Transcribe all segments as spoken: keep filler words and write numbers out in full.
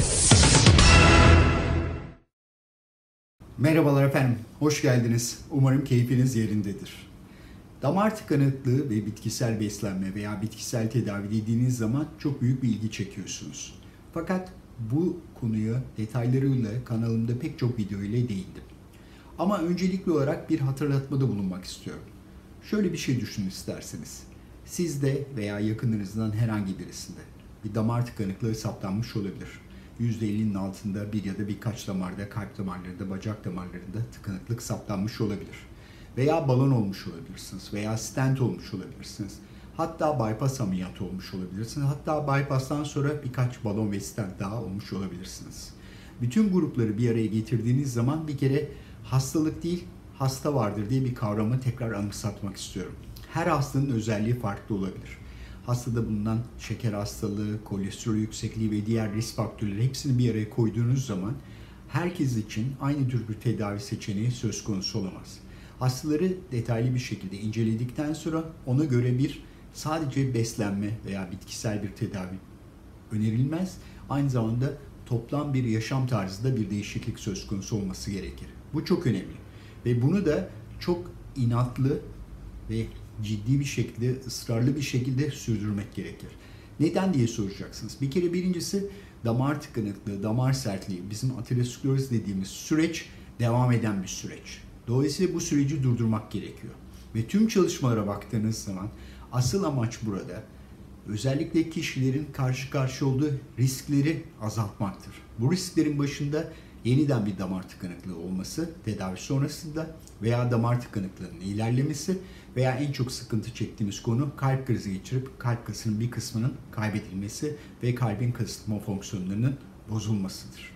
Merhabalar efendim, hoş geldiniz. Umarım keyfiniz yerindedir. Damar tıkanıklığı ve bitkisel beslenme veya bitkisel tedavi dediğiniz zaman çok büyük bir ilgi çekiyorsunuz. Fakat bu konuya detaylarıyla kanalımda pek çok video ile değindim. Ama öncelikli olarak bir hatırlatmada bulunmak istiyorum. Şöyle bir şey düşünün isterseniz. Sizde veya yakınınızdan herhangi birisinde bir damar tıkanıklığı saptanmış olabilir. yüzde ellinin altında bir ya da birkaç damarda, kalp damarlarında, bacak damarlarında tıkanıklık saptanmış olabilir. Veya balon olmuş olabilirsiniz veya stent olmuş olabilirsiniz. Hatta bypass ameliyatı olmuş olabilirsiniz. Hatta bypass'tan sonra birkaç balon ve stent daha olmuş olabilirsiniz. Bütün grupları bir araya getirdiğiniz zaman bir kere hastalık değil, hasta vardır diye bir kavramı tekrar anımsatmak istiyorum. Her hastanın özelliği farklı olabilir. Hastada bulunan şeker hastalığı, kolesterol yüksekliği ve diğer risk faktörleri hepsini bir araya koyduğunuz zaman herkes için aynı tür bir tedavi seçeneği söz konusu olamaz. Hastaları detaylı bir şekilde inceledikten sonra ona göre bir sadece beslenme veya bitkisel bir tedavi önerilmez. Aynı zamanda toplam bir yaşam tarzında bir değişiklik söz konusu olması gerekir. Bu çok önemli ve bunu da çok inatlı ve ciddi bir şekilde, ısrarlı bir şekilde sürdürmek gerekir. Neden diye soracaksınız. Bir kere birincisi damar tıkanıklığı, damar sertliği, bizim ateroskleroz dediğimiz süreç devam eden bir süreç. Dolayısıyla bu süreci durdurmak gerekiyor. Ve tüm çalışmalara baktığınız zaman asıl amaç burada özellikle kişilerin karşı karşıya olduğu riskleri azaltmaktır. Bu risklerin başında yeniden bir damar tıkanıklığı olması, tedavi sonrasında veya damar tıkanıklığının ilerlemesi veya en çok sıkıntı çektiğimiz konu kalp krizi geçirip kalp kasının bir kısmının kaybedilmesi ve kalbin kasılma fonksiyonlarının bozulmasıdır.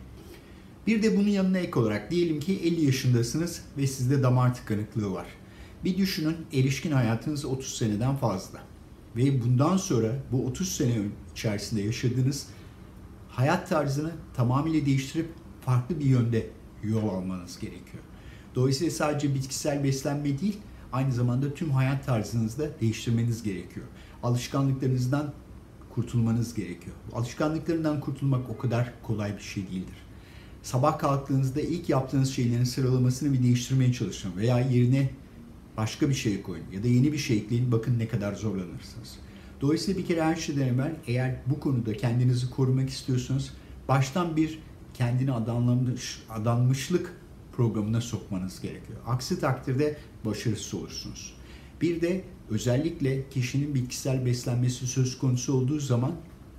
Bir de bunun yanına ek olarak diyelim ki elli yaşındasınız ve sizde damar tıkanıklığı var. Bir düşünün, erişkin hayatınız otuz seneden fazla. Ve bundan sonra bu otuz sene içerisinde yaşadığınız hayat tarzını tamamıyla değiştirip farklı bir yönde yol almanız gerekiyor. Dolayısıyla sadece bitkisel beslenme değil, aynı zamanda tüm hayat tarzınızı da değiştirmeniz gerekiyor. Alışkanlıklarınızdan kurtulmanız gerekiyor. Alışkanlıklarından kurtulmak o kadar kolay bir şey değildir. Sabah kalktığınızda ilk yaptığınız şeylerin sıralamasını bir değiştirmeye çalışın veya yerine başka bir şey koyun ya da yeni bir şey ekleyin, bakın ne kadar zorlanırsınız. Dolayısıyla bir kere her şeyden evvel eğer bu konuda kendinizi korumak istiyorsanız baştan bir kendine adanmış, adanmışlık programına sokmanız gerekiyor. Aksi takdirde başarısız olursunuz. Bir de özellikle kişinin bitkisel beslenmesi söz konusu olduğu zaman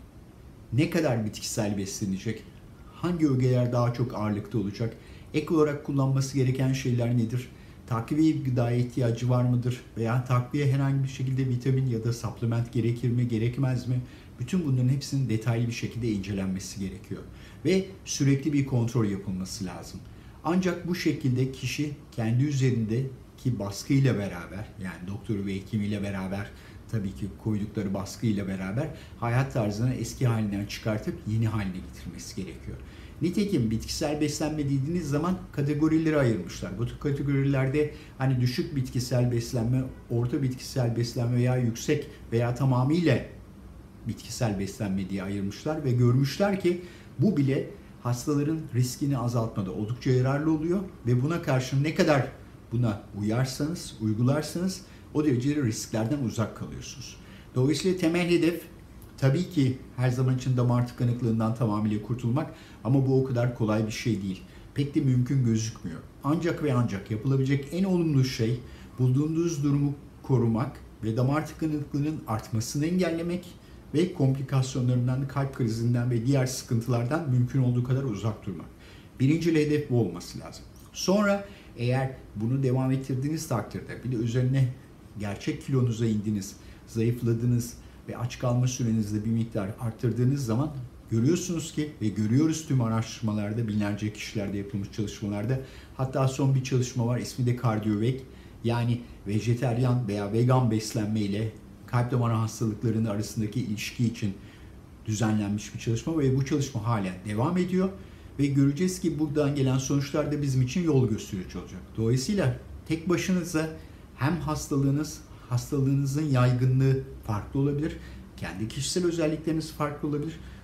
ne kadar bitkisel beslenecek, hangi ögeler daha çok ağırlıkta olacak, ek olarak kullanması gereken şeyler nedir, takviye gıdaya ihtiyacı var mıdır veya takviye herhangi bir şekilde vitamin ya da supplement gerekir mi, gerekmez mi? Bütün bunların hepsinin detaylı bir şekilde incelenmesi gerekiyor. Ve sürekli bir kontrol yapılması lazım. Ancak bu şekilde kişi kendi üzerindeki baskıyla beraber, yani doktoru ve hekimiyle beraber, tabii ki koydukları baskıyla beraber hayat tarzını eski halinden çıkartıp yeni haline getirmesi gerekiyor. Nitekim bitkisel beslenme dediğiniz zaman kategorilere ayırmışlar. Bu kategorilerde hani düşük bitkisel beslenme, orta bitkisel beslenme veya yüksek veya tamamıyla bitkisel beslenme diye ayırmışlar ve görmüşler ki bu bile hastaların riskini azaltmada oldukça yararlı oluyor ve buna karşı ne kadar buna uyarsanız, uygularsanız o derece risklerden uzak kalıyorsunuz. Dolayısıyla temel hedef tabii ki her zaman için damar tıkanıklığından tamamıyla kurtulmak ama bu o kadar kolay bir şey değil. Pek de mümkün gözükmüyor. Ancak ve ancak yapılabilecek en olumlu şey bulunduğunuz durumu korumak ve damar tıkanıklığının artmasını engellemek ve komplikasyonlarından, kalp krizinden ve diğer sıkıntılardan mümkün olduğu kadar uzak durmak. Birinci hedef bu olması lazım. Sonra eğer bunu devam ettirdiğiniz takdirde bir de üzerine gerçek kilonuza indiniz, zayıfladınız ve aç kalma sürenizde bir miktar arttırdığınız zaman görüyorsunuz ki ve görüyoruz tüm araştırmalarda, binlerce kişilerde yapılmış çalışmalarda, hatta son bir çalışma var, ismi de CardioVeg, yani vejeteryan veya vegan beslenme ile kalp damar hastalıklarının arasındaki ilişki için düzenlenmiş bir çalışma ve bu çalışma hala devam ediyor ve göreceğiz ki buradan gelen sonuçlar da bizim için yol gösterici olacak. Dolayısıyla tek başınıza hem hastalığınız, hastalığınızın yaygınlığı farklı olabilir, kendi kişisel özellikleriniz farklı olabilir.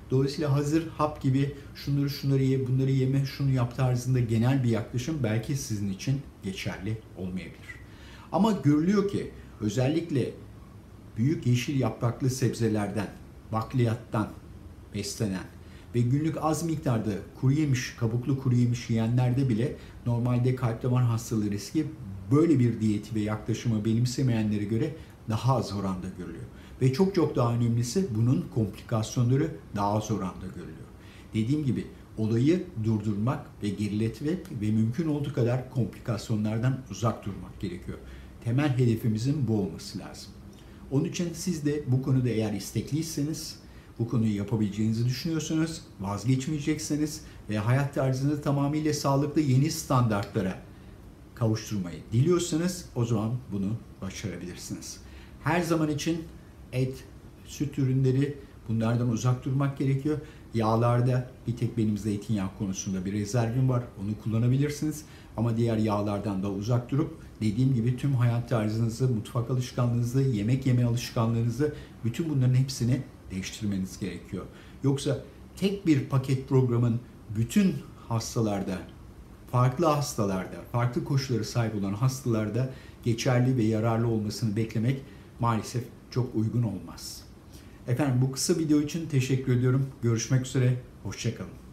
Dolayısıyla hazır hap gibi şunları şunları ye, bunları yeme, şunu yap tarzında genel bir yaklaşım belki sizin için geçerli olmayabilir. Ama görülüyor ki özellikle büyük yeşil yapraklı sebzelerden, bakliyattan beslenen ve günlük az miktarda kuru yemiş, kabuklu kuru yemiş yiyenlerde bile normalde kalp damar hastalığı riski böyle bir diyeti ve yaklaşımı benimsemeyenlere göre daha az oranda görülüyor. Ve çok çok daha önemlisi bunun komplikasyonları daha az oranda görülüyor. Dediğim gibi olayı durdurmak ve geriletmek ve mümkün olduğu kadar komplikasyonlardan uzak durmak gerekiyor. Temel hedefimizin bu olması lazım. Onun için siz de bu konuda eğer istekliyseniz, bu konuyu yapabileceğinizi düşünüyorsanız, vazgeçmeyecekseniz ve hayat tarzını tamamıyla sağlıklı yeni standartlara kavuşturmayı diliyorsanız o zaman bunu başarabilirsiniz. Her zaman için et, süt ürünleri bunlardan uzak durmak gerekiyor. Yağlarda bir tek benim zeytinyağı konusunda bir rezervim var. Onu kullanabilirsiniz. Ama diğer yağlardan da uzak durup dediğim gibi tüm hayat tarzınızı, mutfak alışkanlığınızı, yemek yeme alışkanlığınızı bütün bunların hepsini değiştirmeniz gerekiyor. Yoksa tek bir paket programın bütün hastalarda, farklı hastalarda, farklı koşullara sahip olan hastalarda geçerli ve yararlı olmasını beklemek maalesef çok uygun olmaz. Efendim bu kısa video için teşekkür ediyorum. Görüşmek üzere, hoşça kalın.